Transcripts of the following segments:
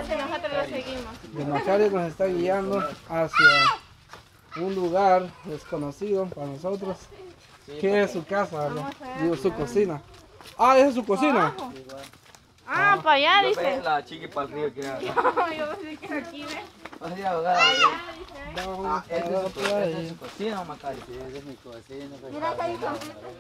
Sí, nosotros lo seguimos. Don Macario nos está guiando hacia un lugar desconocido para nosotros. ¿Qué es su casa? Digo, su cocina. Ah, esa es su cocina. Ah, para allá, Yo dice. ve la chiqui para el río que era. Yo pensé que es aquí, ¿ves? Vas a ir a ahogar. Vamos Esa para es ahí. su cocina, Macario. Sí, esa es mi cocina. pues, Mira, está ahí está.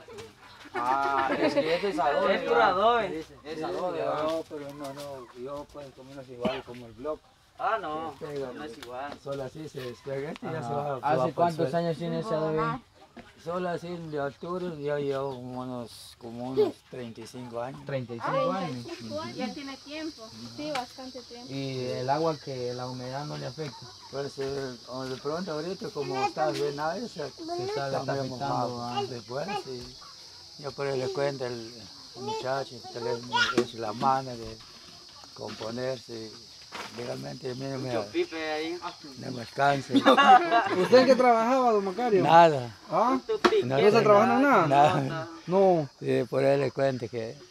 Ah, es que esto es adobe. Es puro adobe. Es Sí, adobe. no, pero no, yo puedo comerlos igual como el blog. Ah, no. Pega, No es igual. solo así se despega este y ya se Ajá. va. se va ¿Hace para el cuántos suelo. años tiene ese adobe? Solo así de altura ya llevo como unos 35 años. 35 años. Ya tiene tiempo. Sí, bastante tiempo. Y el agua que la humedad no le afecta. Pues de pronto ahorita como está bien ahí, se está afectando, afectando después y yo por ahí le cuento el muchacho que él es la mano de componerse. Realmente a mí no Mucho pipe ahí. me alcanza. ¿Usted en qué trabajaba, don Macario? Nada. ¿Ah? No ¿No está tengo trabajando en nada? nada. No. Sí, por ahí le cuento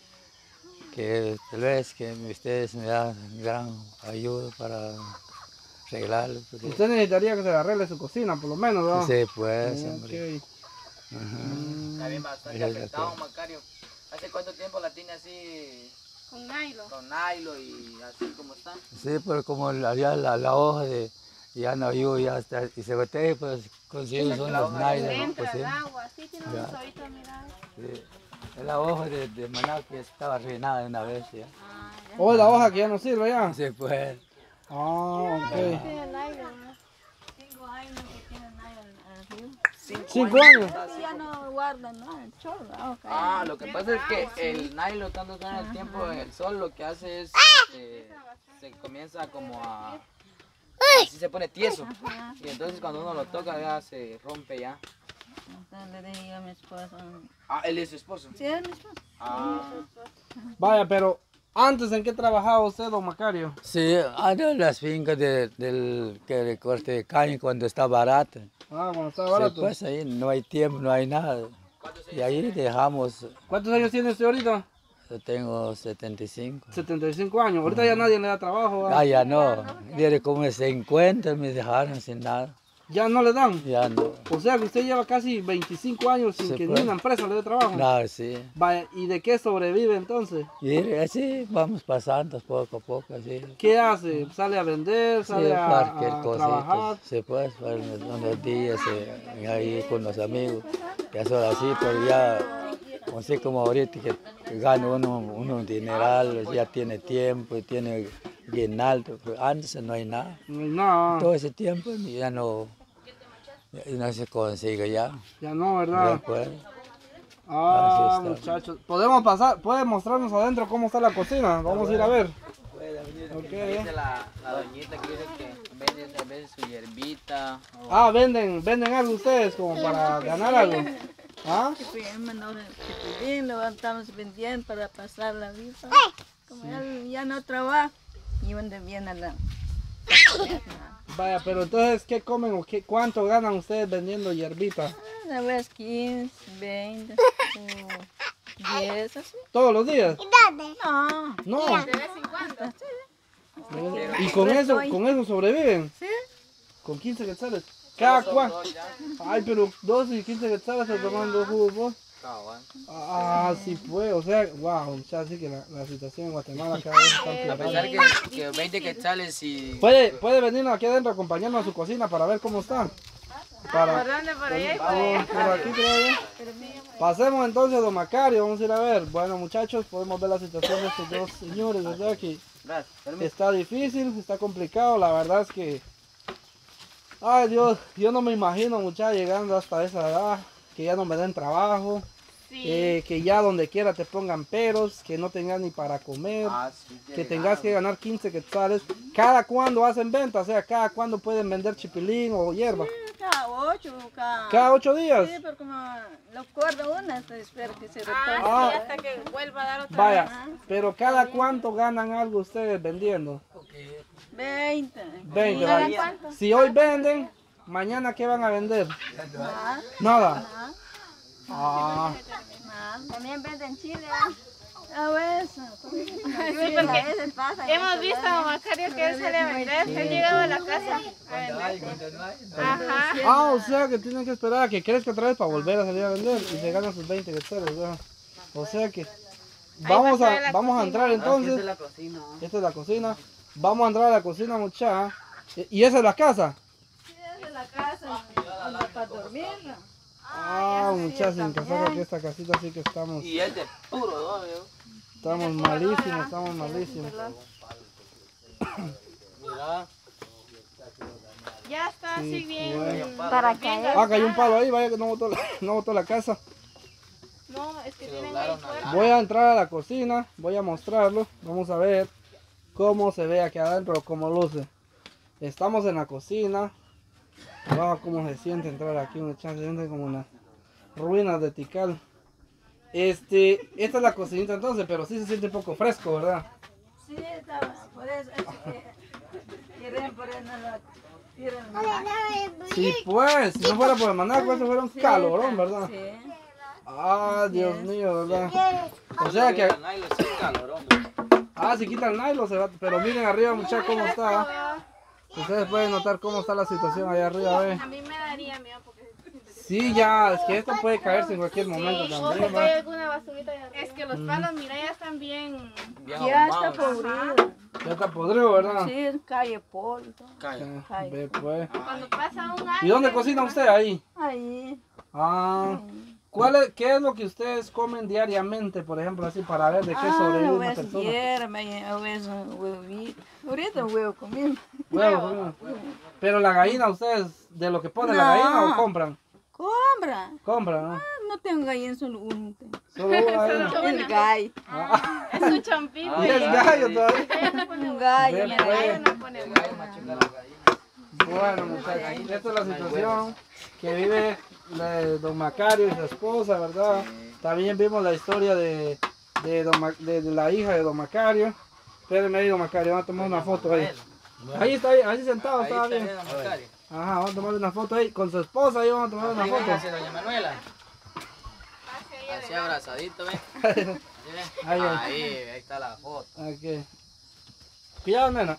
que tal vez que ustedes me dan gran ayuda para arreglarlo. porque- Usted necesitaría que se le arregle su cocina, por lo menos, ¿verdad? Sí, pues, hombre. Ok. Está bien bastante Es lo afectado, que- Macario. ¿Hace cuánto tiempo la tiene así Con nylon. con nylon y así como está? Sí, pero como ya la hoja de ya no ayuda, ya está, y se botea, pues consigo son los nylon, Entra pues sí. el agua. Sí, tiene Ya. unos hoyitos, mira. Sí. Es la hoja de maná que estaba arruinada de una vez ya. ¿O es la hoja que ya no sirve ya? Sí, pues. Ah, ok. Tiene nylon, ¿no? 5 años que tiene nylon arriba. 5 años. Sí, ya no guardan, ¿no? El chorro. Ah, lo que pasa es que el nylon tanto está en el tiempo en el sol, lo que hace es se comienza como a así se pone tieso y entonces cuando uno lo toca ya se rompe ya. Entonces le dije yo a mi esposo. Ah, él es su esposo. Sí, es mi esposo. Ah, Vaya, pero antes, ¿en qué trabajaba usted, don Macario? Sí, en las fincas del que de corte de caña cuando está barato. Ah, cuando estaba Sí, barato. pues ahí no hay tiempo, no hay nada. Y ahí dejamos, ¿Cuántos años tiene usted ahorita? yo tengo 75. 75 años. Ahorita ya nadie le da trabajo, ¿verdad? Ah, ya no. Mire como 50 me dejaron sin nada. Ya no le dan. Ya no. O sea que usted lleva casi 25 años sin Sí, que pues. ni una empresa le dé trabajo. No, sí. Vaya, ¿y de qué sobrevive entonces? Y así vamos pasando poco a poco, así. ¿Qué hace? ¿Sale a vender? Sí, ¿Sale a cualquier trabajar? cosita. Se puede, unos días ahí con los amigos. Ya son así, pero ya, así como ahorita que gana uno un dineral, ya tiene tiempo y tiene bien alto. Pero antes no hay nada. No hay nada. Todo ese tiempo ya no se consigue ya. Ya no, ¿verdad? Después, Ah, Así está. muchachos. ¿Podemos pasar? ¿Puede mostrarnos adentro cómo está la cocina? Vamos a ir a ver. Ok. dice la doñita que dice que vende a veces su hierbita. O, Ah, venden algo ustedes como para ganar algo. ¿Ah? Bien, lo estamos vendiendo para pasar la vida. Como él ya no trabaja, y vende bien a la... Vaya, pero entonces, ¿qué comen o cuánto ganan ustedes vendiendo hierbita? A veces 15, 20, o 10, así. ¿Todos los días? No, No. De vez en cuando. ¿Y con eso sobreviven? sí. ¿Con 15 quetzales? ¿Cada cuánto? Ay, pero 12 y 15 quetzales se toman dos jugos, vos. cabal. Ah, sí fue, o sea, wow, ya sí que la situación en Guatemala cada vez está A empeorando. pesar que 20 quetzales y... Puede venir aquí adentro a acompañarnos a su cocina para ver cómo está. ¿Por dónde? ¿Por allá? Por aquí creo yo. Pasemos entonces, don Macario, vamos a ir a ver. Bueno, muchachos, podemos ver la situación de estos dos señores, ¿verdad? Que está difícil, está complicado, la verdad es que... Ay Dios, yo no me imagino, muchachos, llegando hasta esa edad, que ya no me den trabajo. Que ya donde quiera te pongan peros, que no tengas ni para comer, que tengas que ganar 15 quetzales. ¿Cada cuándo hacen venta? O sea, ¿cada cuándo pueden vender chipilín o hierba? Cada 8, ¿Cada 8 días? Sí, pero como lo corta una, espero que se retorne. Ah. Sí, hasta que vuelva a dar otra vez. Vaya, pero ¿cada cuánto ganan algo ustedes vendiendo? 20. 20, ¿Cada vaya. cuánto? Si hoy venden, mañana ¿qué van a vender? Nada. Ah, También venden chile, Hemos visto a Macario que él sale a vender. Él llegaba a la casa a vender. Ajá. Ah, o sea que tienen que esperar a que crezca otra vez para volver a salir a vender y se ganan sus 20 quetzales, ¿verdad? O sea que vamos a entrar entonces. Esta es la cocina. Esta es la cocina. Vamos a entrar a la cocina, muchacha. ¿Y esa es la casa? Sí, esa es la casa, para dormir. Ah, muchachos, sin casar que esta casita sí que estamos. Y es de puro doble. Estamos malísimos, estamos malísimos. Mira. Ya está así Sí, bien. bueno. Para caer. Ah, cayó un palo ahí, vaya que no botó la casa. No, es que tienen ahí fuera. Voy a entrar a la cocina, voy a mostrarlo. Vamos a ver cómo se ve aquí adentro, cómo luce. Estamos en la cocina. Wow, cómo se siente entrar aquí, muchachos. Se siente como unas ruinas de Tikal. Esta es la cocinita entonces, pero sí se siente un poco fresco, ¿verdad? Sí, estaba, por eso es que quieren poner la tiran. Sí, pues, si no fuera por el maná, pues fuera un calorón, ¿verdad? Sí. Ah, Dios mío, ¿verdad? O sea que... Ah, si quita el nylon se va, pero miren arriba, muchachos, cómo está. Ustedes pueden notar cómo está la situación allá arriba, ¿ves? A mí me daría miedo porque Sí, ya, es que esto puede caerse en cualquier momento o también, si ¿va? hay alguna basurita allá arriba. Es que los palos, mira, ya están bien. Ya está podrido. Ya está podrido, ¿verdad? Sí, es calle polvo. Ah, ve, pues. Cuando pasa un año. ¿Y dónde cocina usted ahí? Ahí. Ah, ¿qué es lo que ustedes comen diariamente, por ejemplo, así para ver de qué sobrevive no una ves persona? hierba, a veces huevito. Ahorita un huevo comimos. Huevo. Pero la gallina, ¿ustedes de lo que pone la No. gallina o compran? Compra. Compran, ¿no? No tengo gallina, solo uno. Solo una gallina. El gallo. Es un chompito. Y es gallo todavía. Ella no pone Un huevo. gallo. Ve, mira. pues. Ella no pone huevo. Bueno, muchachos, esta es la situación que vive don Macario y su esposa, ¿verdad? También vimos la historia de la hija de don Macario. Espérenme ahí, don Macario, vamos a tomar una foto ahí. Ahí está, ahí sentado, estaba bien. Ajá, vamos a tomarle una foto ahí, con su esposa ahí vamos a tomar una foto. Doña Manuela. Así abrazadito, ¿ves? Ahí, Ahí está la foto. Ok. Cuidado, nena.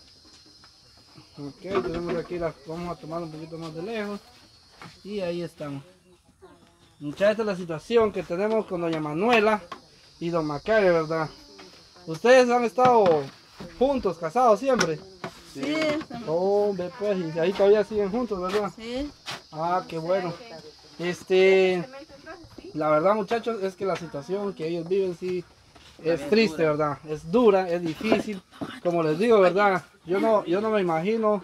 Ok, tenemos aquí vamos a tomar un poquito más de lejos. Y ahí estamos. Muchachos, esta es la situación que tenemos con doña Manuela y don Macario, ¿verdad? Ustedes han estado juntos, casados siempre. Sí, Oh, ve pues, y ahí todavía siguen juntos, ¿verdad? sí. Ah, qué bueno. La verdad, muchachos, es que la situación que ellos viven sí es triste, ¿verdad? Es dura, es difícil. Como les digo, ¿verdad? Yo no me imagino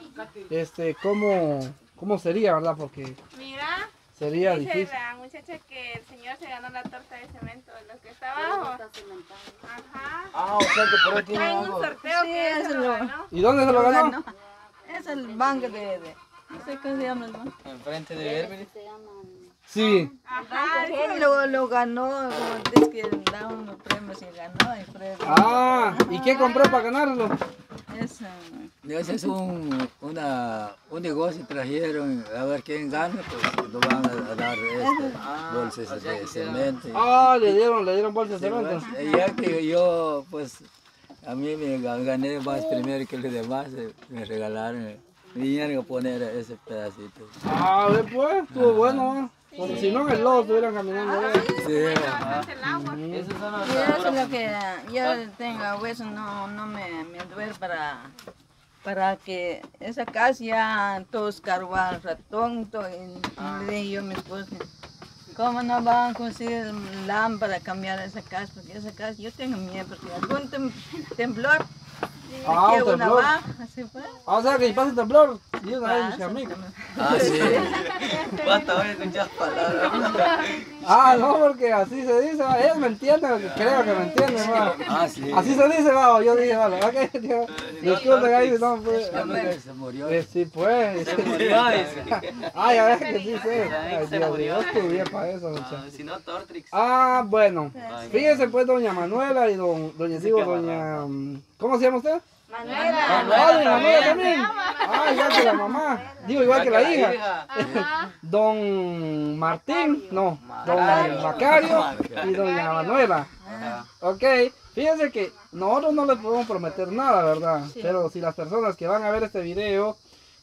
cómo sería, ¿verdad? Porque Mira, sería dice difícil. la muchacha que el señor se ganó la torta de cemento, lo que está abajo. Ajá. Ah, o sea que por ahí tiene Hay un algo. sorteo Sí, que él se eso lo lo- ganó. ¿Y dónde se lo ganó? Es el banco de no sé qué se llama el banco. Enfrente de Herbert. Sí. Ajá. Él lo ganó, como dice que da unos premios y ganó. Y premios. Ah, ¿y qué compró para ganarlo? Esa. Ese es un negocio, trajeron, a ver quién gana, pues lo van a dar bolsas de cemento. Ah, le dieron bolsas de cemento. Y ya que yo, pues, a mí me gané más primero que los demás, me regalaron, vinieron a poner ese pedacito. Ah, ve pues, estuvo bueno, ¿eh? Porque si no en el lodo estuvieran caminando. ¿eh? Sí, Bastante el agua. Esos son los Y eso es lo que yo tengo hueso, no me duele para que esa casa ya todos cargan ratón, todo, y le dije yo a mi esposa, ¿cómo no van a conseguir lámpara para cambiar esa casa? Porque esa casa yo tengo miedo, porque algún temblor, Ah, que un una temblor. baja, así fue. Ah, o sea que si pasa el temblor, y una vez mis amigos. ah, sí. ¿Cuántas veces escuchas palabras? Ah, no, porque así se dice, va. Ellos me entienden, creo que me entienden, va. Ah, sí. Así se dice, va, yo dije, vale, ok, tío, disculpen ahí, no, pues. La mujer se murió. Sí, pues. Se murió ese. Ah, ya ves que sí sé. Ay, Dios mío, yo estudié para eso, muchachos. Si no, Tortrix. Ah, bueno, fíjense pues doña Manuela y doña, ¿cómo se llama usted? Manuela. Ah, doña Manuela también. Ah, igual que la mamá, digo igual que la hija. Ajá. Don Martín, no, don Macario y doña Manuela. Ok, Fíjense que nosotros no les podemos prometer nada, ¿verdad? Pero si las personas que van a ver este video,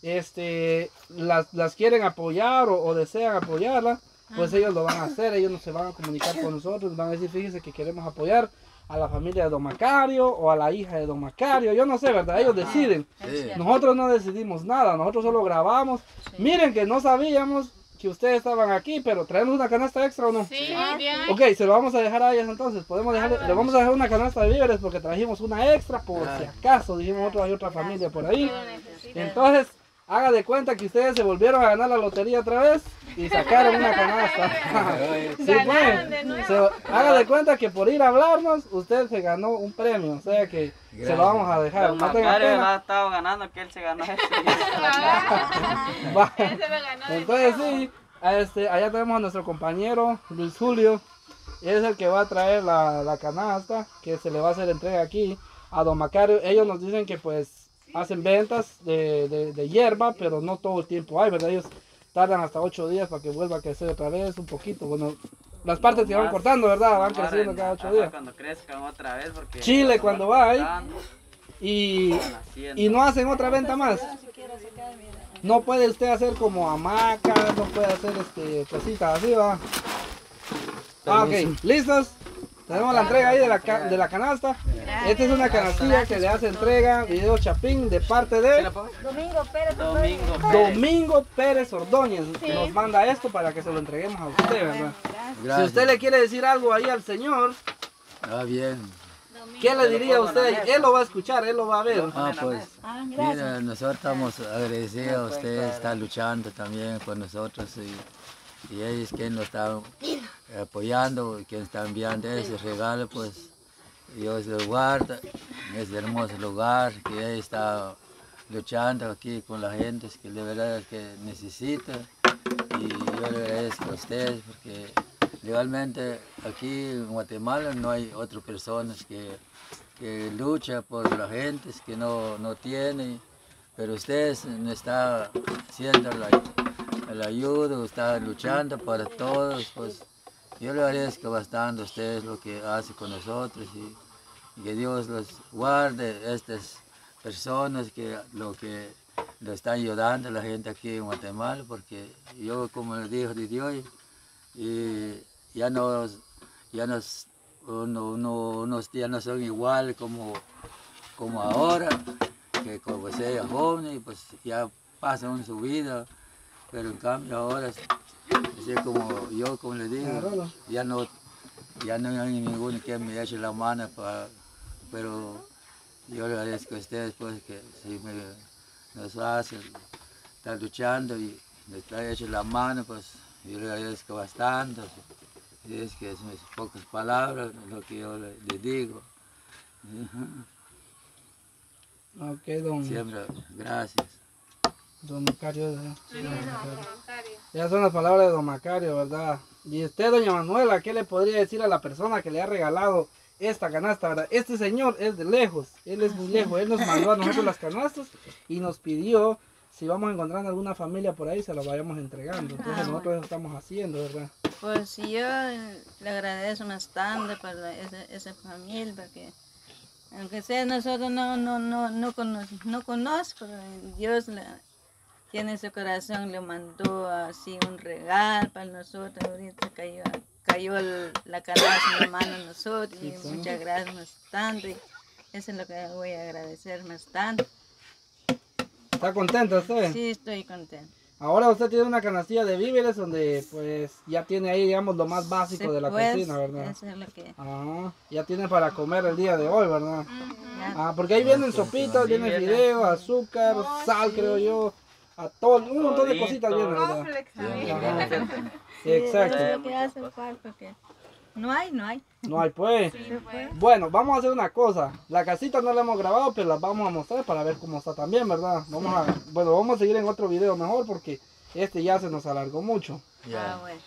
las quieren apoyar o desean apoyarla, pues ellos lo van a hacer, ellos no se van a comunicar con nosotros, van a decir, fíjense que queremos apoyar a la familia de don Macario o a la hija de don Macario, yo no sé, ¿verdad? Ellos deciden. Sí. Nosotros no decidimos nada, nosotros solo grabamos. Miren que no sabíamos que ustedes estaban aquí, pero ¿traemos una canasta extra o no? Sí, bien. Ok, se lo vamos a dejar a ellas entonces. Podemos dejarle, le vamos a dejar una canasta de víveres porque trajimos una extra por si acaso. Dijimos nosotros hay otra familia por ahí. Entonces, haga de cuenta que ustedes se volvieron a ganar la lotería otra vez y sacaron una canasta. Sí, Ganaron de pues. nuevo. Haga de cuenta que por ir a hablarnos, usted se ganó un premio. O sea que se lo vamos a dejar. Don No tenga Macario pena. ha estado ganando, que él se ganó ese. Va. Él se lo ganó. Entonces sí, allá tenemos a nuestro compañero Luis Julio. Él es el que va a traer la canasta, que se le va a hacer entrega aquí a don Macario. Ellos nos dicen que pues hacen ventas de hierba, pero no todo el tiempo hay, ¿verdad? Ellos tardan hasta 8 días para que vuelva a crecer otra vez un poquito. Bueno, las partes que van cortando, ¿verdad? Van creciendo cada 8 días. Cuando crezcan otra vez, porque Chile cuando va ahí. van Y haciendo. no hacen otra venta más. No puede usted hacer como hamacas, no puede hacer cositas así, ¿va? Ah, ok, ¿listos? Tenemos la entrega ahí de la canasta. Esta es una canastilla que le hace entrega Video Chapín de parte de Domingo Pérez Ordóñez. Nos manda esto para que se lo entreguemos a usted, ¿verdad? Si Gracias. usted le quiere decir algo ahí al señor, Ah, bien. ¿qué le diría a usted? Él lo va a escuchar, él lo va a ver. Ah, pues, mira, nosotros estamos agradecidos a usted, está luchando también con nosotros y ellos que nos están apoyando, que están enviando ese regalo, pues Dios lo guarda en ese hermoso lugar, que él está luchando aquí con la gente que de verdad que necesita y yo le agradezco a ustedes porque legalmente aquí en Guatemala no hay otras personas que luchan por la gente que no tiene, pero ustedes no están haciendo la ayuda, están luchando para todos, pues yo le agradezco bastante a ustedes lo que hacen con nosotros y que Dios los guarde estas personas que le están ayudando a la gente aquí en Guatemala, porque yo como les digo de Dios, y ya no son iguales como ahora, que como sea joven, pues ya pasan su vida, pero en cambio ahora, así como yo, como les digo, ya no hay ninguno que me eche la mano, pero yo le agradezco a ustedes pues que si nos hacen, están luchando y me están echando la mano, pues yo le agradezco bastante. Y es que son pocas palabras lo que yo le digo. Ok, don Siempre, gracias. Macario. Ya son las palabras de don Macario, ¿verdad? Y usted, doña Manuela, ¿qué le podría decir a la persona que le ha regalado esta canasta, verdad? Este señor es de lejos, él es muy lejos, él nos mandó a nosotros las canastas y nos pidió si vamos encontrando alguna familia por ahí se la vayamos entregando. Entonces nosotros eso estamos haciendo, ¿verdad? Pues yo le agradezco bastante por esa familia, porque aunque sea nosotros no conozco, pero Dios tiene su corazón, le mandó así un regalo para nosotros. Ahorita cayó la canasta en la mano a nosotros y muchas gracias bastante. Eso es lo que voy a agradecer bastante. ¿Está contenta usted? Sí, estoy contenta. Ahora usted tiene una canastilla de víveres donde pues ya tiene ahí digamos lo más básico de la cocina, ¿verdad? Eso es lo que... Ya tiene para comer el día de hoy, ¿verdad? Ya. Porque ahí vienen sopitas, viene fideos, azúcar, sal creo yo, un montón de cositas vienen, ¿verdad? Ajá. Sí, exacto. Eso es lo que hace falta, porque no hay. No hay pues. Bueno, vamos a hacer una cosa. La casita no la hemos grabado, pero la vamos a mostrar para ver cómo está también, ¿verdad? Vamos a seguir en otro video mejor porque este ya se nos alargó mucho. Ah, bueno.